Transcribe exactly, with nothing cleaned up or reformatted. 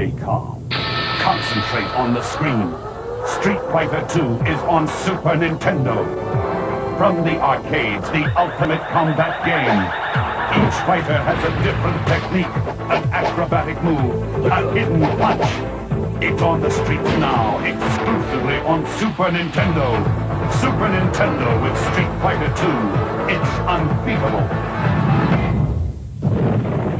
Stay calm. Concentrate on the screen. Street Fighter two is on Super Nintendo. From the arcades, the ultimate combat game. Each fighter has a different technique, an acrobatic move, a hidden punch. It's on the streets now, exclusively on Super Nintendo. Super Nintendo with Street Fighter two. It's unbeatable.